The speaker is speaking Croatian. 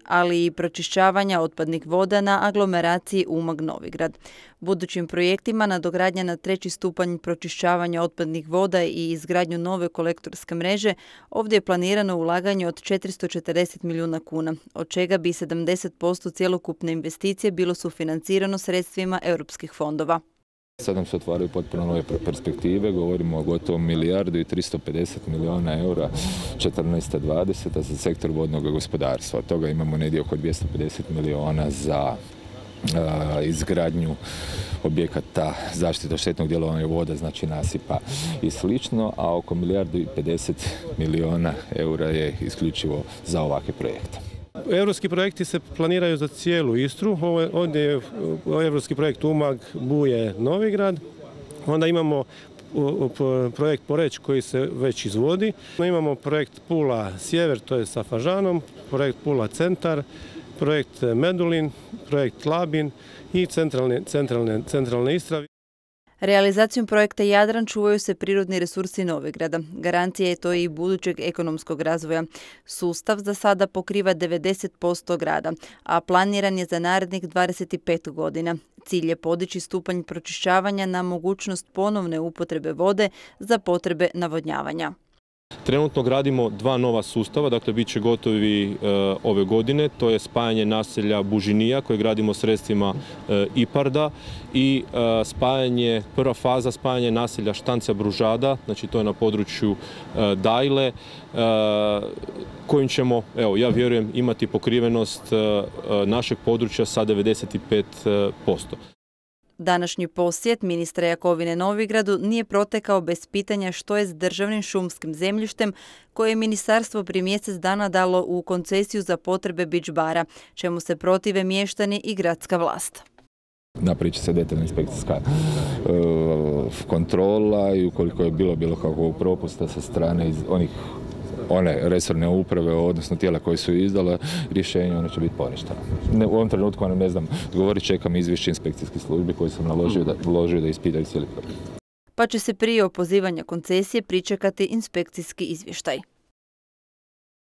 ali i pročišćavanja otpadnih voda na aglomeraciji Umag-Novigrad. Budućim projektima nadogradnja na 3. stupanj pročišćavanja otpadnih voda i izgradnju nove kolektorske mreže, ovdje je planirano ulaganje od 440 milijuna kuna, od čega bi 70% cjelokupne investicije bilo sufinancirano sredstvima europskih fondova. Sad nam se otvaraju potpuno nove perspektive, govorimo o gotovo 1 milijardu i 350 milijuna eura 14-20 za sektor vodnog gospodarstva. Od toga imamo negdje oko 250 milijuna za izgradnju objekata zaštite od štetnog djelovanja voda, znači nasipa i slično, a oko 1 milijardu i 50 milijuna eura je isključivo za ovakve projekte. Europski projekti se planiraju za cijelu Istru. Ovdje je europski projekt Umag, Buje, Novigrad. Onda imamo projekt Poreč koji se već izvodi. Imamo projekt Pula Sjever, to je sa Fažanom, projekt Pula Centar, projekt Medulin, projekt Labin i centralne Istra. Realizacijom projekta Jadran čuvaju se prirodni resursi Novigrada. Garancija je to i budućeg ekonomskog razvoja. Sustav za sada pokriva 90% grada, a planiran je za narednih 25 godina. Cilj je podići stupanj pročišćavanja na mogućnost ponovne upotrebe vode za potrebe navodnjavanja. Trenutno gradimo 2 nova sustava, dakle bit će gotovi ove godine, to je spajanje naselja Bužinija koje gradimo sredstvima IPARD-a i prva faza spajanje naselja Štanca Bružada, znači to je na području Dajle, kojim ćemo, evo ja vjerujem, imati pokrivenost našeg područja sa 95%. Današnji posjet ministra Jakovine Novigradu nije protekao bez pitanja što je s državnim šumskim zemljištem koje je ministarstvo prije mjesec dana dalo u koncesiju za potrebe beach bara, čemu se protive mještani i gradska vlast. Napravit će se detaljna inspekcijska kontrola i ukoliko je bilo kakvog propusta sa strane one resorne uprave, odnosno tijela koje su izdala rješenje, ono će biti poništeno. U ovom trenutku ne znam, čekam izvješće inspekcijskih službi koje sam naložio da ispitaju cijeli problem. Pa će se prije opozivanja koncesije pričekati inspekcijski izvještaj.